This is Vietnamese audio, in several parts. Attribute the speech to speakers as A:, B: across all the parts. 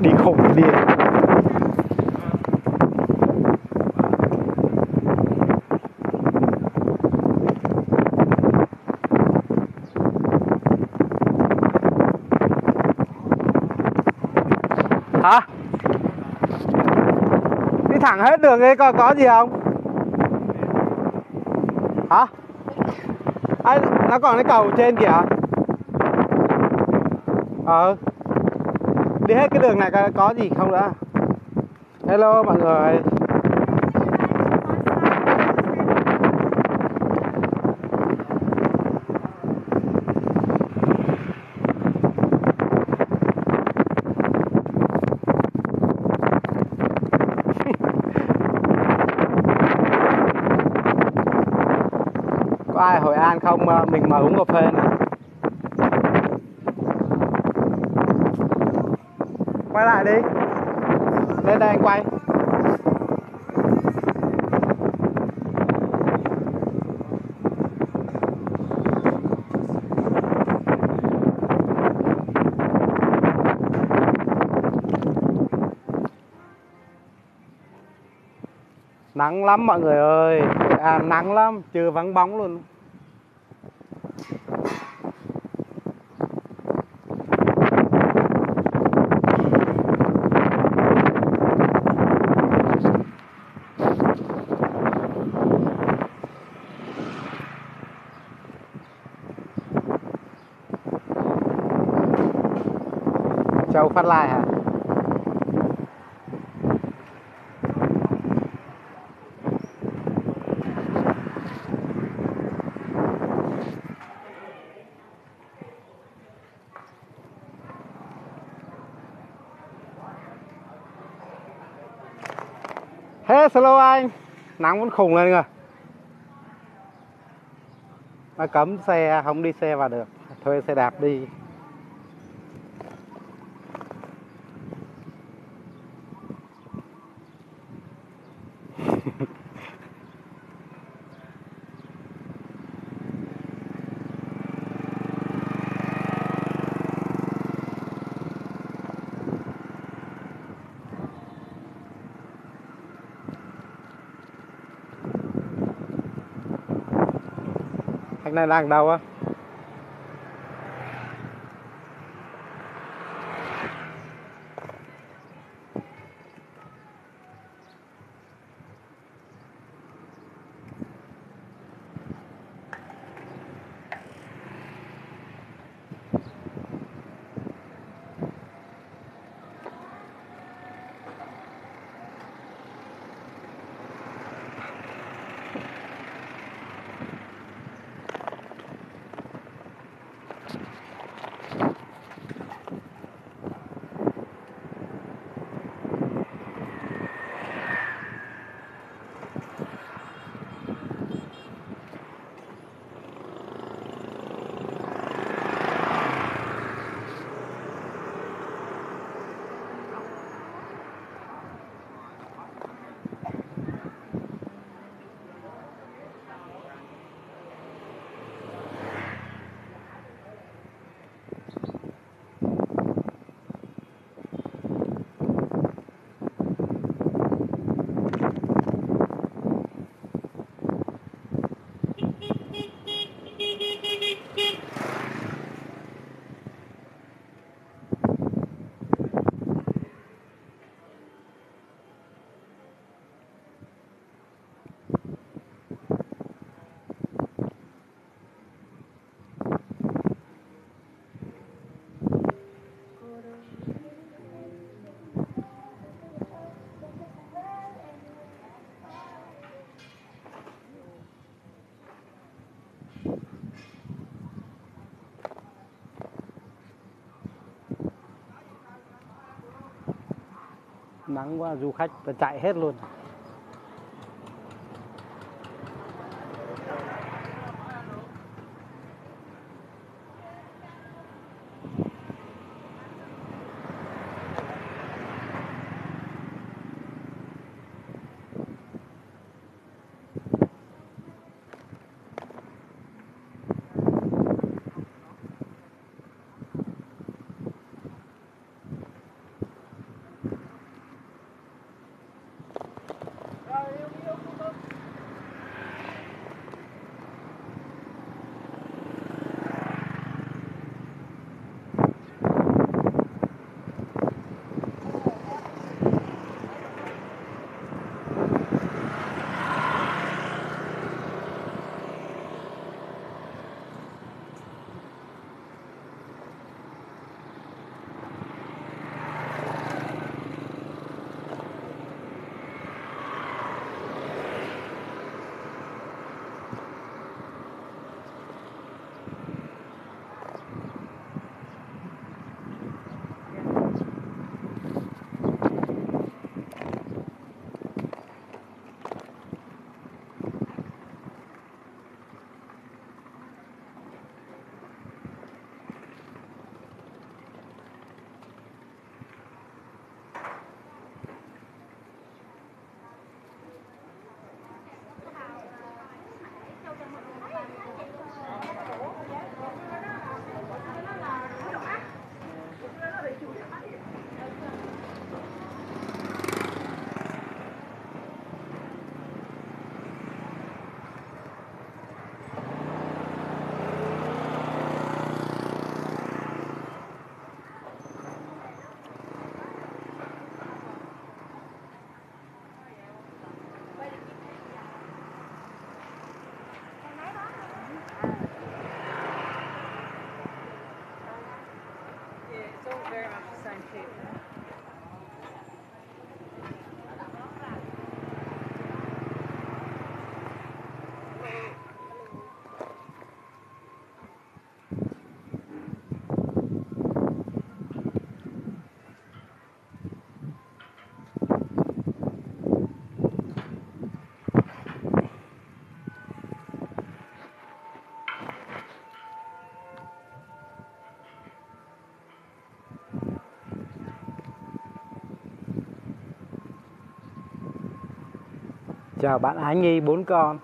A: đi khủng đi. Hả? Đi thẳng hết đường ấy có gì không? Hả? À, nó còn cái cầu trên kìa. Đi hết cái đường này có gì không nữa? Hello mọi người. Có ai Hội An không? Mình mời uống cà phê này. Quay lại đi. Lên đây anh quay. Nắng lắm mọi người ơi. Nắng lắm, chưa vắng bóng luôn. Châu Phát Lai hả? Hello anh. Nắng vẫn khùng lên rồi. Nó cấm xe, không đi xe vào được. Thuê xe đạp đi. Anh này đang đâu á? Nắng quá, du khách chạy hết luôn. Chào bạn Ái Nhi 4 con.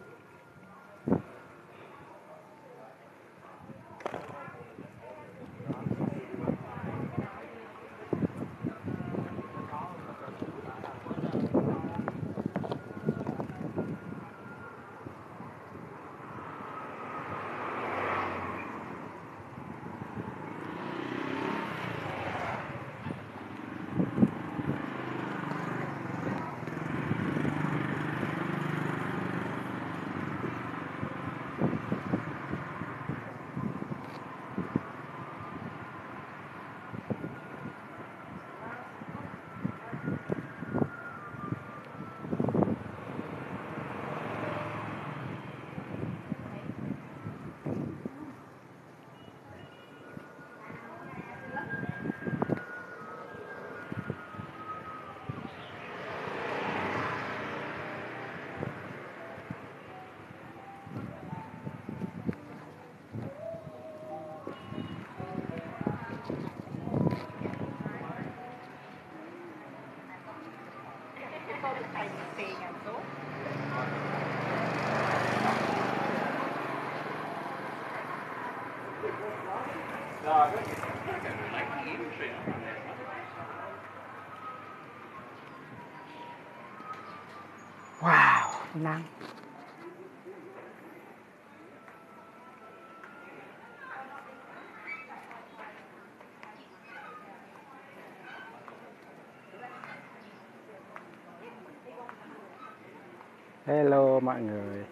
A: Wow, nắng. Hello mọi người.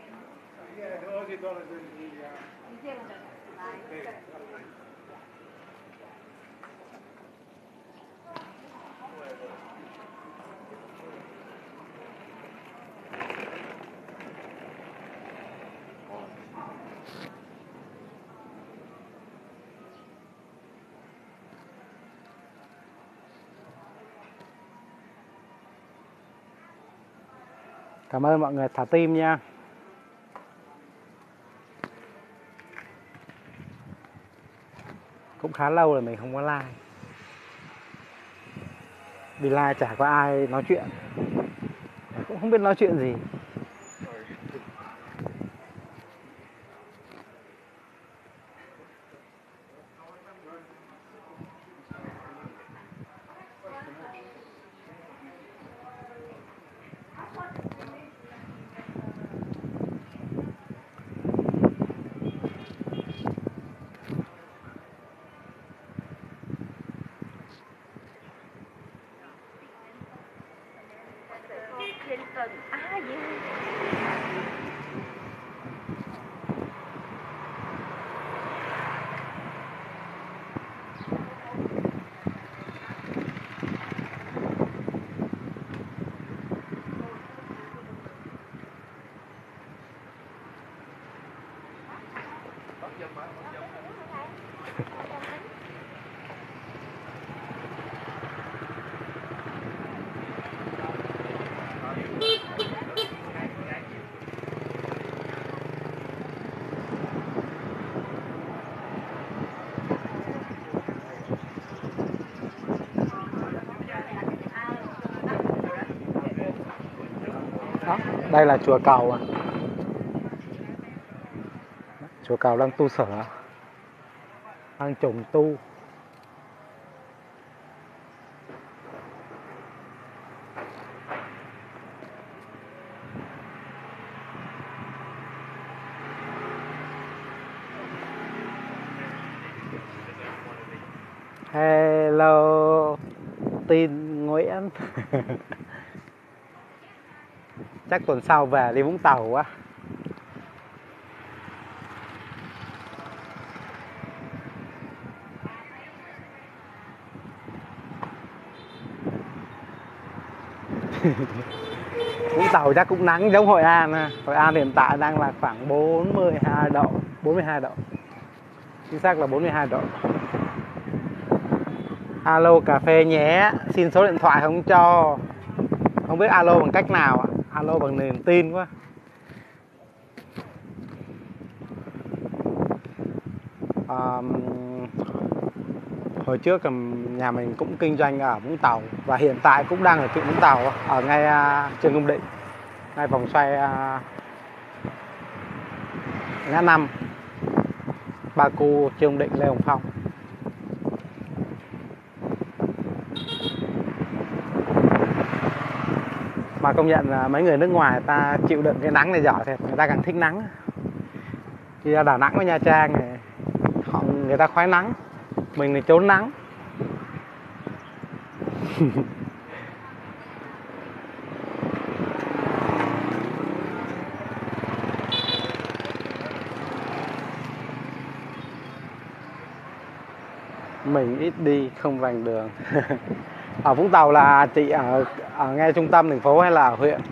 A: Cảm ơn mọi người thả tim nha. Cũng khá lâu rồi mình không có like. Vì like chả có ai nói chuyện. Cũng không biết nói chuyện gì. Đó, đây là chùa cầu à. Chùa cầu đang tu sửa, đang trùng tu. Hello Tin Nguyễn. Chắc tuần sau về đi Vũng Tàu quá. Vũng Tàu chắc cũng nắng giống Hội An ha. Hội An hiện tại đang là khoảng 42 độ, 42 độ. Chính xác là 42 độ. Alo cà phê nhé, xin số điện thoại không cho. Không biết alo bằng cách nào ạ? Alo bằng niềm tin quá. Hồi trước nhà mình cũng kinh doanh ở Vũng Tàu và hiện tại cũng đang ở Vũng Tàu, ở ngay trường Công Định. ngay vòng xoay ngã năm Ba Cu, Trương Định, Lê Hồng Phong. Mà công nhận là mấy người nước ngoài người ta chịu đựng cái nắng này giỏi thiệt, người ta càng thích nắng. Đi ra Đà Nẵng với Nha Trang này, người ta khoái nắng, mình thì trốn nắng. Mình ít đi không rành đường. Ở Vũng Tàu là chị ở ngay trung tâm thành phố hay là ở huyện?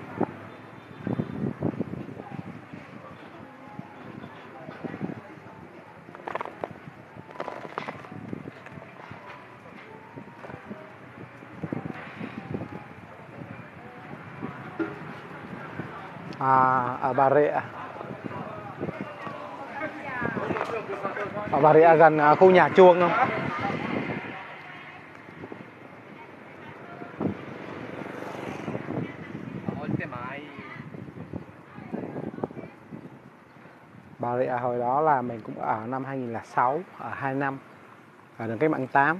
A: Ở Bà Rịa. Ở Bà Rịa gần khu nhà Chuông không? Bà Rịa hồi đó là mình cũng ở năm 2006, ở 2 năm, ở đường Cách Mạng 8.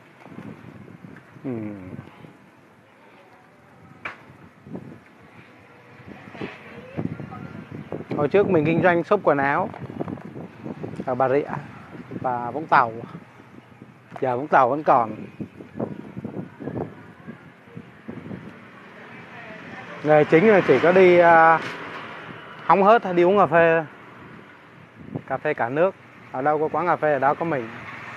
A: Hồi trước mình kinh doanh shop quần áo ở Bà Rịa và Vũng Tàu. Giờ Vũng Tàu vẫn còn. Nghề chính là chỉ có đi hóng hớt hay đi uống cà phê. Cà phê cả nước. Ở đâu có quán cà phê ở đó có mình.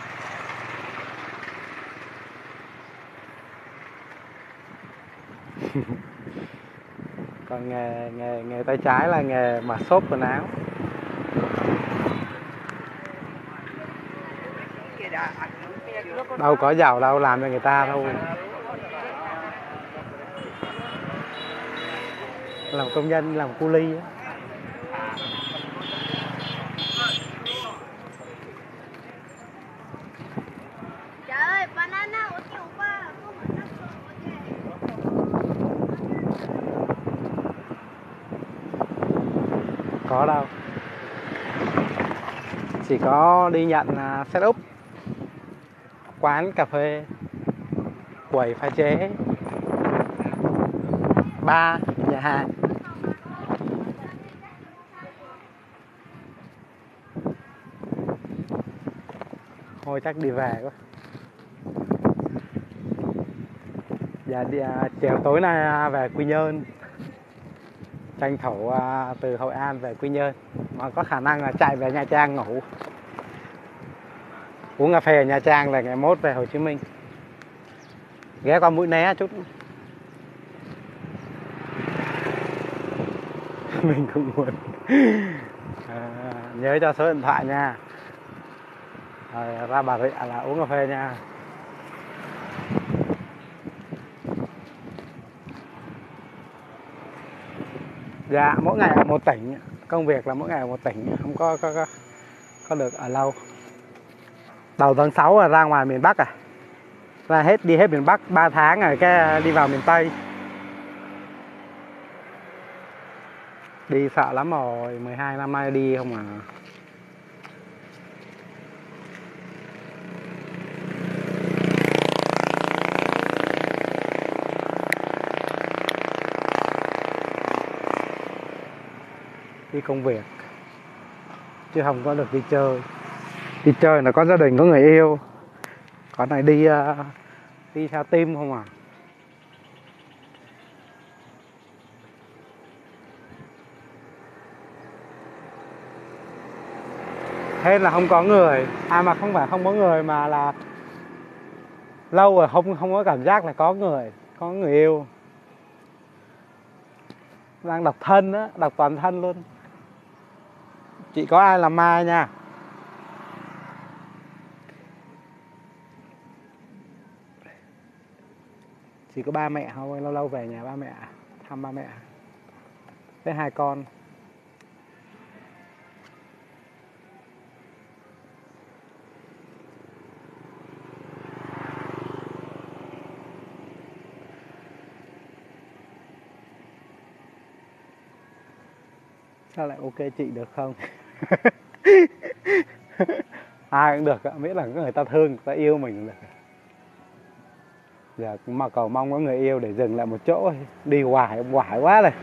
A: Còn nghề tay trái là nghề mà shop quần áo. Đâu có giàu đâu, làm cho người ta thôi. Làm công nhân, làm cu ly á. Có đâu. Chỉ có đi nhận setup quán cà phê, quầy pha chế, bar, nhà hàng. Thôi chắc đi về quá. Dạ đi, chiều tối nay về Quy Nhơn. Tranh thủ từ Hội An về Quy Nhơn. Mà có khả năng là chạy về Nha Trang ngủ. Uống cà phê ở Nha Trang là ngày mốt về Hồ Chí Minh. Ghé qua Mũi Né chút. Mình cũng muốn. Nhớ cho số điện thoại nha. Ra Bà Rịa là uống cà phê nha. Dạ, mỗi ngày ở một tỉnh. Công việc là mỗi ngày ở một tỉnh. Không có được ở lâu. Đầu tháng 6 là ra ngoài miền Bắc Ra đi hết miền Bắc 3 tháng rồi cái đi vào miền Tây. Đi sợ lắm rồi, 12 năm nay đi không à. Đi công việc chứ không có được đi chơi. Đi chơi là có gia đình, có người yêu. Còn này đi theo team không à. Thế là không có người. Mà không phải không có người mà là lâu rồi không có cảm giác là có người yêu. Đang độc thân á, độc toàn thân luôn. Chị có ai làm mai nha. Chỉ có ba mẹ thôi, lâu lâu về nhà ba mẹ, thăm ba mẹ. Với 2 con. Sao lại ok chị được không? Ai cũng được, miễn là người ta thương, người ta yêu mình được. Giờ mà cầu mong có người yêu để dừng lại một chỗ, đi hoài quá rồi.